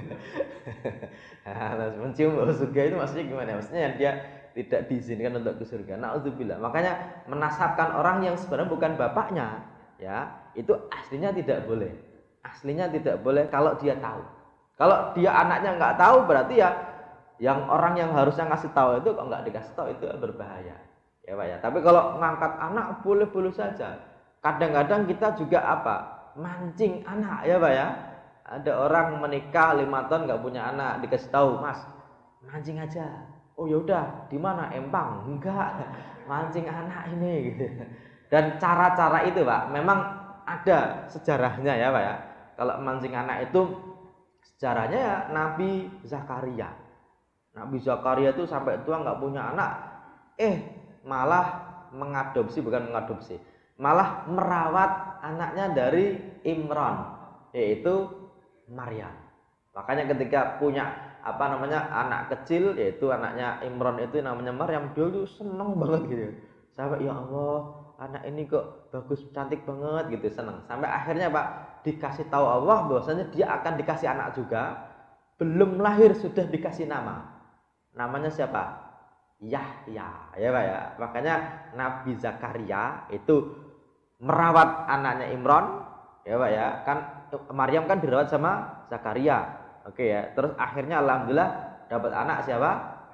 S1: Nah, mencium bau surga itu maksudnya gimana? Maksudnya dia tidak diizinkan untuk ke surga. Na'udzubillah. Makanya menasabkan orang yang sebenarnya bukan bapaknya, ya itu aslinya tidak boleh. Aslinya tidak boleh kalau dia tahu. Kalau dia anaknya nggak tahu, berarti ya yang orang yang harusnya ngasih tahu itu kok nggak dikasih tahu, itu berbahaya. Ya Pak ya. Tapi kalau ngangkat anak boleh-boleh saja. Kadang-kadang kita juga apa? Mancing anak ya Pak ya. Ada orang menikah lima tahun nggak punya anak, dikasih tahu, Mas, mancing aja. Oh ya udah, di mana? Empang? Enggak, mancing anak ini gitu. Dan cara-cara itu Pak, memang ada sejarahnya ya Pak ya. Kalau mancing anak itu sejarahnya ya Nabi Zakaria. Nabi Zakaria itu sampai tua nggak punya anak, eh malah mengadopsi, bukan mengadopsi, malah merawat anaknya dari Imran, yaitu Maryam. Makanya ketika punya apa namanya anak kecil, yaitu anaknya Imran itu namanya Maryam, dia tuh seneng banget gitu. Sampai ya Allah, anak ini kok bagus, cantik banget gitu, seneng. Sampai akhirnya Pak dikasih tahu Allah bahwasanya dia akan dikasih anak juga, belum lahir sudah dikasih nama. Namanya siapa? Yahya, ya Pak ya. Makanya Nabi Zakaria itu merawat anaknya Imran, ya Pak ya. Kan Maryam kan dirawat sama Zakaria. Oke ya. Terus akhirnya alhamdulillah dapat anak siapa?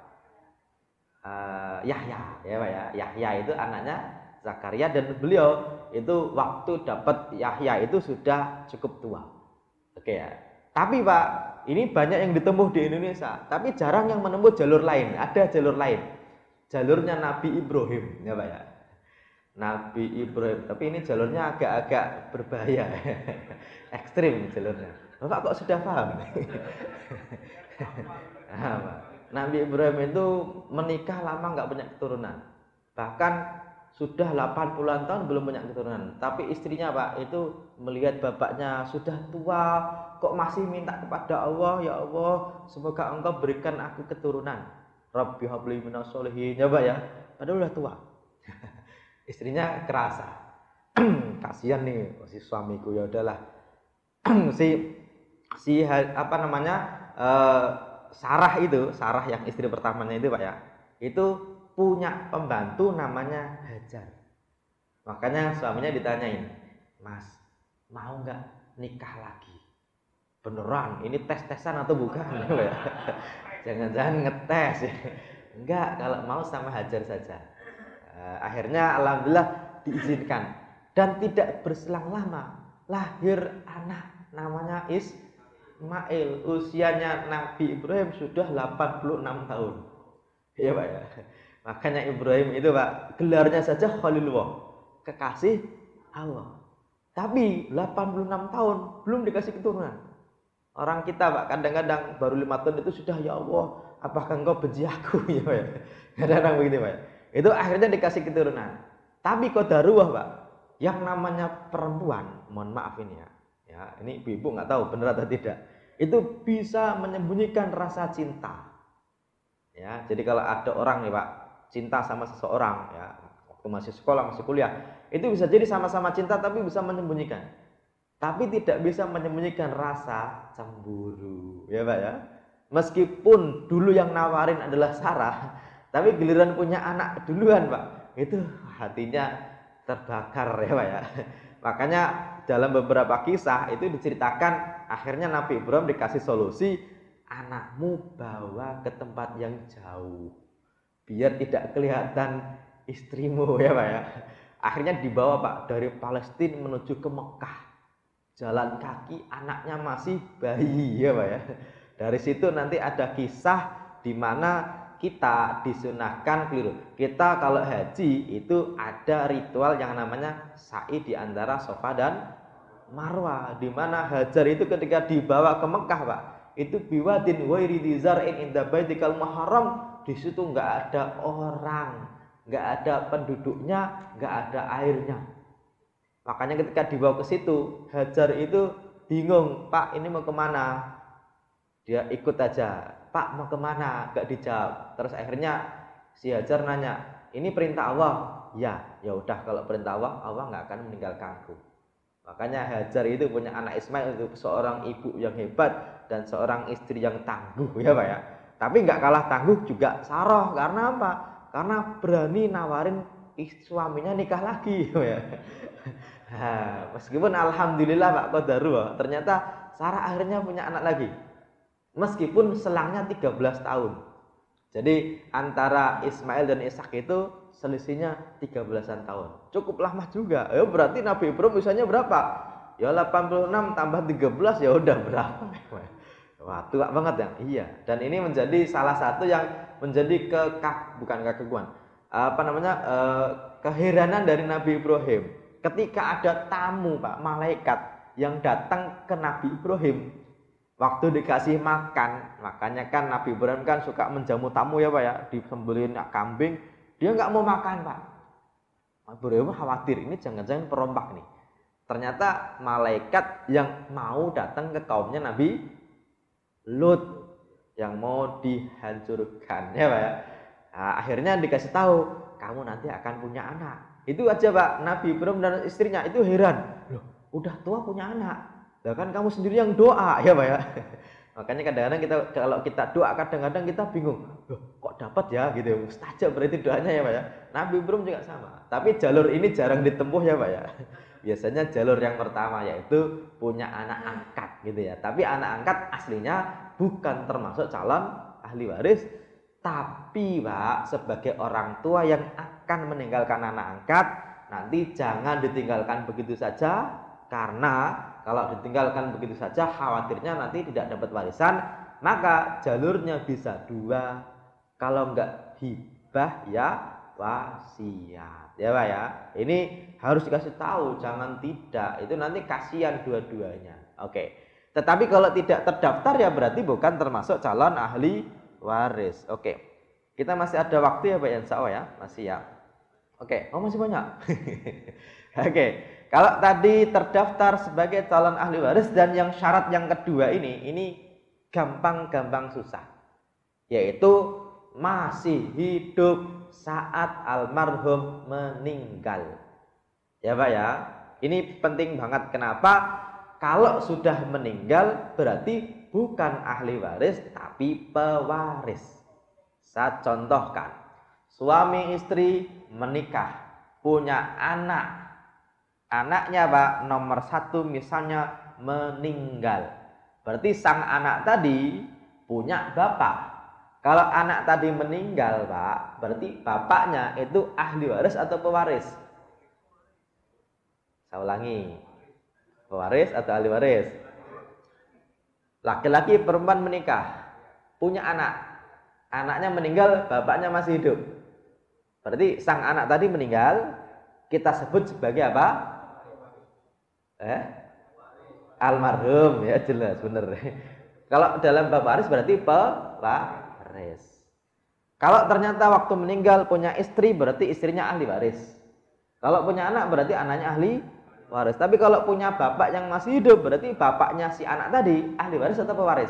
S1: Uh, Yahya, ya Pak ya. Yahya itu anaknya Zakaria, dan beliau itu waktu dapat Yahya itu sudah cukup tua. Oke ya. Tapi Pak, ini banyak yang ditempuh di Indonesia, tapi jarang yang menempuh jalur lain. Ada jalur lain, jalurnya Nabi Ibrahim, ya Pak ya. Nabi Ibrahim, tapi ini jalurnya agak-agak berbahaya, ekstrim jalurnya. Bapak kok sudah paham? Nah, Nabi Ibrahim itu menikah lama nggak punya keturunan, bahkan sudah delapan puluhan tahun belum punya keturunan. Tapi istrinya Pak itu melihat bapaknya sudah tua, kok masih minta kepada Allah, ya Allah, semoga Engkau berikan aku keturunan. Rabbi habli minas sholihin, ya Pak ya. Padahal udah tua. Istrinya kerasa. Kasihan nih si suamiku, ya udahlah. si si apa namanya? Uh, Sarah itu, Sarah yang istri pertamanya itu Pak ya. Itu punya pembantu namanya Hajar. Makanya suaminya ditanyain, Mas, mau nggak nikah lagi? Beneran, ini tes-tesan atau bukan? Jangan-jangan ngetes ya. Enggak, kalau mau sama Hajar saja. Akhirnya alhamdulillah diizinkan, dan tidak berselang lama lahir anak namanya Ismail. Usianya Nabi Ibrahim sudah delapan puluh enam tahun. Iya Pak ya. Makanya Ibrahim itu Pak, gelarnya saja Khalilullah, kekasih Allah. Tapi delapan puluh enam tahun belum dikasih keturunan. Orang kita Pak kadang-kadang baru lima tahun itu sudah, ya Allah, apakah Engkau benci aku? Ya Pak ya. Kadang-kadang begitu Pak. Itu akhirnya dikasih keturunan. Tapi qadarullah Pak, yang namanya perempuan, mohon maaf ini ya, ya ini ibu-ibu nggak tahu benar atau tidak, itu bisa menyembunyikan rasa cinta. Ya, jadi kalau ada orang nih Pak, cinta sama seseorang ya, waktu masih sekolah, masih kuliah, itu bisa jadi sama-sama cinta tapi bisa menyembunyikan. Tapi tidak bisa menyembunyikan rasa cemburu, ya Pak ya. Meskipun dulu yang nawarin adalah Sarah, tapi giliran punya anak duluan Pak, itu hatinya terbakar ya Pak ya. Makanya dalam beberapa kisah itu diceritakan akhirnya Nabi Ibrahim dikasih solusi, anakmu bawa ke tempat yang jauh biar tidak kelihatan istrimu ya Pak ya. Akhirnya dibawa Pak dari Palestina menuju ke Mekah, jalan kaki, anaknya masih bayi ya Pak ya. Dari situ nanti ada kisah di mana kita disunahkan keliru. Kita kalau haji itu ada ritual yang namanya sa'i di antara Safa dan Marwah, di mana Hajar itu ketika dibawa ke Mekah Pak, itu biwadin ghairi dzar'in inda baitikal muharram, di situ nggak ada orang, nggak ada penduduknya, nggak ada airnya. Makanya ketika dibawa ke situ, Hajar itu bingung, Pak ini mau kemana? Dia ikut aja. Pak mau kemana? Gak dijawab. Terus akhirnya si Hajar nanya, ini perintah Allah? Ya, ya udah kalau perintah Allah, Allah nggak akan meninggalkanku. Makanya Hajar itu punya anak Ismail itu seorang ibu yang hebat dan seorang istri yang tangguh ya Pak ya. Tapi nggak kalah tangguh juga Sarah. Karena apa? Karena berani nawarin suaminya nikah lagi ya. Nah, meskipun alhamdulillah Pak qadarullah, ternyata Sarah akhirnya punya anak lagi. Meskipun selangnya tiga belas tahun. Jadi antara Ismail dan Ishak itu selisihnya tiga belasan tahun. Cukup lama juga. Ya berarti Nabi Ibrahim usianya berapa? Ya delapan puluh enam tambah tiga belas ya udah berapa? Wah, tua banget ya. Iya. Dan ini menjadi salah satu yang menjadi ke bukan kekaguan. Apa namanya? Eh, keheranan dari Nabi Ibrahim. Ketika ada tamu, Pak, malaikat yang datang ke Nabi Ibrahim. Waktu dikasih makan, makanya kan Nabi Ibrahim kan suka menjamu tamu ya Pak ya, disembelih kambing, dia nggak mau makan Pak. Nabi Ibrahim khawatir, ini jangan-jangan perompak nih. Ternyata malaikat yang mau datang ke kaumnya Nabi Lut, yang mau dihancurkan ya Pak ya. Nah, akhirnya dikasih tahu, kamu nanti akan punya anak. Itu aja Pak, Nabi Ibrahim dan istrinya itu heran, loh udah tua punya anak. Ya kan kamu sendiri yang doa ya Pak ya. Makanya kadang-kadang kita kalau kita doa kadang-kadang kita bingung, loh kok dapat ya gitu. Mustajab berarti doanya ya Pak ya. Nabi Ibrahim juga sama. Tapi jalur ini jarang ditempuh ya Pak ya. Biasanya jalur yang pertama yaitu punya anak angkat gitu ya. Tapi anak angkat aslinya bukan termasuk calon ahli waris, tapi Pak sebagai orang tua yang akan meninggalkan anak angkat, nanti jangan ditinggalkan begitu saja. Karena kalau ditinggalkan begitu saja khawatirnya nanti tidak dapat warisan, maka jalurnya bisa dua, kalau enggak hibah ya wasiat ya Pak ya. Ini harus dikasih tahu, jangan tidak, itu nanti kasihan dua-duanya. Oke, tetapi kalau tidak terdaftar ya berarti bukan termasuk calon ahli waris. Oke, kita masih ada waktu ya Pak ya, insya Allah ya, masih ya. Oke, oh masih banyak. Oke, kalau tadi terdaftar sebagai calon ahli waris dan yang syarat yang kedua ini, ini gampang-gampang susah, yaitu masih hidup saat almarhum meninggal. Ya Pak ya, ini penting banget. Kenapa? Kalau sudah meninggal berarti bukan ahli waris tapi pewaris. Saya contohkan, suami istri menikah, punya anak. Anaknya Pak nomor satu misalnya meninggal, berarti sang anak tadi punya bapak. Kalau anak tadi meninggal Pak, berarti bapaknya itu ahli waris atau pewaris? Saya ulangi, pewaris atau ahli waris? Laki-laki perempuan menikah, punya anak, anaknya meninggal, bapaknya masih hidup, berarti sang anak tadi meninggal, kita sebut sebagai apa? Eh? Almarhum ya, jelas bener. Kalau dalam bab waris berarti pewaris. Kalau ternyata waktu meninggal punya istri berarti istrinya ahli waris. Kalau punya anak berarti anaknya ahli waris. Tapi kalau punya bapak yang masih hidup berarti bapaknya si anak tadi ahli waris atau pewaris?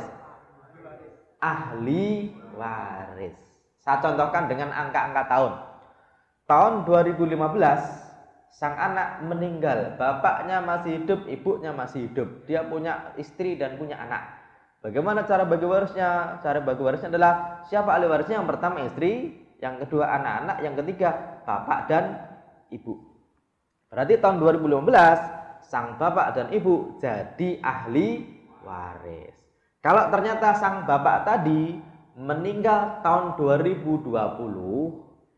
S1: Ahli waris. Saya contohkan dengan angka-angka tahun. Tahun dua ribu lima belas sang anak meninggal, bapaknya masih hidup, ibunya masih hidup. Dia punya istri dan punya anak. Bagaimana cara bagi warisnya? Cara bagi warisnya adalah siapa ahli warisnya? Yang pertama istri, yang kedua anak-anak, yang ketiga bapak dan ibu. Berarti tahun dua ribu lima belas sang bapak dan ibu jadi ahli waris. Kalau ternyata sang bapak tadi meninggal tahun dua ribu dua puluh,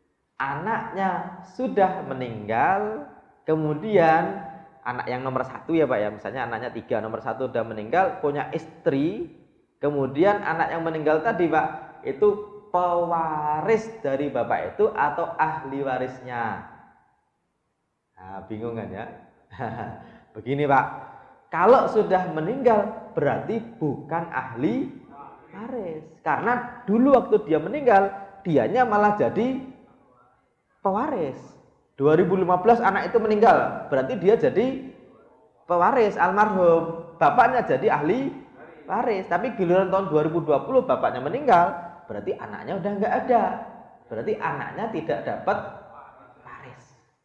S1: anaknya sudah meninggal, kemudian anak yang nomor satu ya Pak ya, misalnya anaknya tiga, nomor satu sudah meninggal, punya istri, kemudian anak yang meninggal tadi Pak, itu pewaris dari bapak itu atau ahli warisnya? Nah, bingung kan ya? Begini Pak, kalau sudah meninggal berarti bukan ahli waris, karena dulu waktu dia meninggal, dianya malah jadi pewaris. dua ribu lima belas anak itu meninggal, berarti dia jadi pewaris almarhum, bapaknya jadi ahli waris. Tapi giliran tahun dua ribu dua puluh bapaknya meninggal, berarti anaknya udah nggak ada, berarti anaknya tidak dapat waris.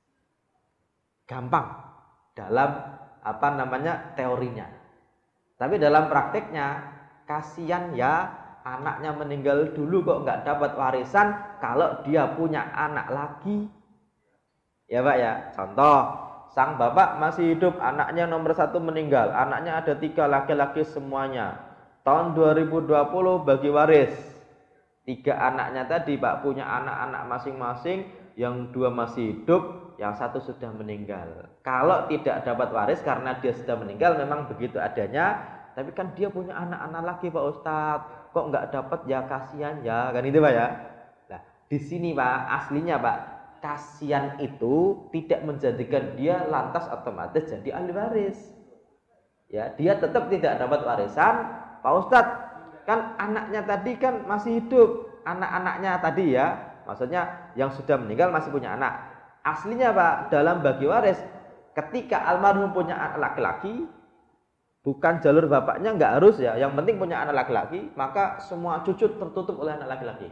S1: Gampang dalam apa namanya teorinya, tapi dalam prakteknya kasihan ya, anaknya meninggal dulu kok nggak dapat warisan kalau dia punya anak lagi. Ya Pak ya, contoh sang bapak masih hidup, anaknya nomor satu meninggal, anaknya ada tiga laki-laki semuanya. Tahun dua ribu dua puluh bagi waris, tiga anaknya tadi Pak punya anak-anak masing-masing, yang dua masih hidup, yang satu sudah meninggal. Kalau tidak dapat waris karena dia sudah meninggal, memang begitu adanya, tapi kan dia punya anak-anak lagi Pak Ustadz, kok nggak dapat ya, kasihan ya, kan itu Pak ya. Nah di sini Pak aslinya Pak, kasihan itu tidak menjadikan dia lantas otomatis jadi ahli waris. Ya, dia tetap tidak dapat warisan. Pak Ustadz, kan anaknya tadi kan masih hidup, anak-anaknya tadi ya, maksudnya yang sudah meninggal masih punya anak. Aslinya Pak, dalam bagi waris, ketika almarhum punya anak laki-laki, bukan jalur bapaknya nggak harus ya, yang penting punya anak laki-laki, maka semua cucu tertutup oleh anak laki-laki.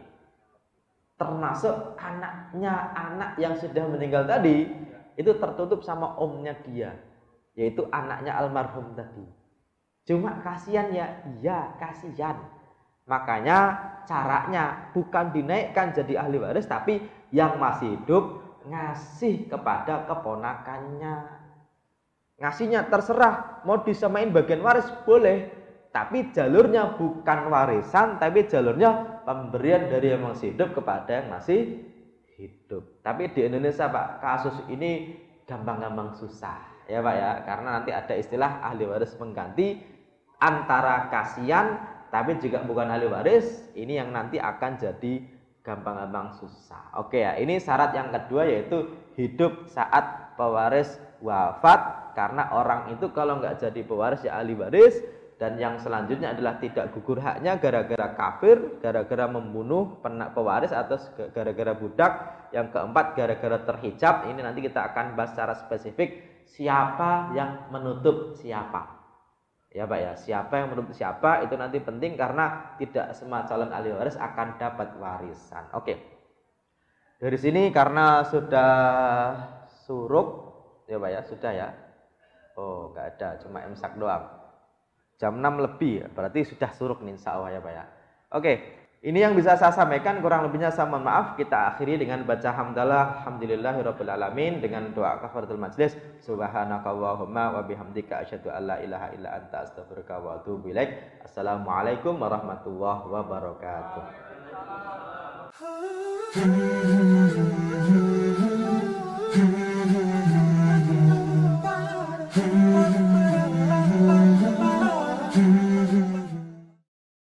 S1: Termasuk anaknya anak yang sudah meninggal tadi, itu tertutup sama omnya dia, yaitu anaknya almarhum tadi. Cuma kasihan ya, iya kasihan. Makanya caranya bukan dinaikkan jadi ahli waris, tapi yang masih hidup ngasih kepada keponakannya. Ngasihnya terserah, mau disamain bagian waris boleh, tapi jalurnya bukan warisan, tapi jalurnya pemberian dari yang masih hidup kepada yang masih hidup. Tapi di Indonesia Pak, kasus ini gampang-gampang susah ya Pak ya, karena nanti ada istilah ahli waris pengganti antara kasihan tapi juga bukan ahli waris. Ini yang nanti akan jadi gampang-gampang susah. Oke ya, ini syarat yang kedua yaitu hidup saat pewaris wafat, karena orang itu kalau nggak jadi pewaris ya ahli waris. Dan yang selanjutnya adalah tidak gugur haknya gara-gara kafir, gara-gara membunuh pewaris atau gara-gara budak. Yang keempat gara-gara terhijab. Ini nanti kita akan bahas secara spesifik siapa yang menutup siapa. Ya Pak ya, siapa yang menutup siapa itu nanti penting karena tidak semua calon ahli waris akan dapat warisan. Oke. Dari sini karena sudah suruk ya Pak ya, sudah ya. Oh, nggak ada, cuma imsak doang. Jam enam lebih, berarti sudah suruk nih insya Allah ya Pak ya. Oke, ini yang bisa saya sampaikan, kurang lebihnya saya mohon maaf. Kita akhiri dengan baca hamdalah alhamdulillahirabbil alamin dengan doa kafaratul majlis. Subhanakallahumma wa bihamdika asyhadu an la ilaha illa anta astaghfiruka wa atubu ilaik. Assalamualaikum warahmatullahi wabarakatuh.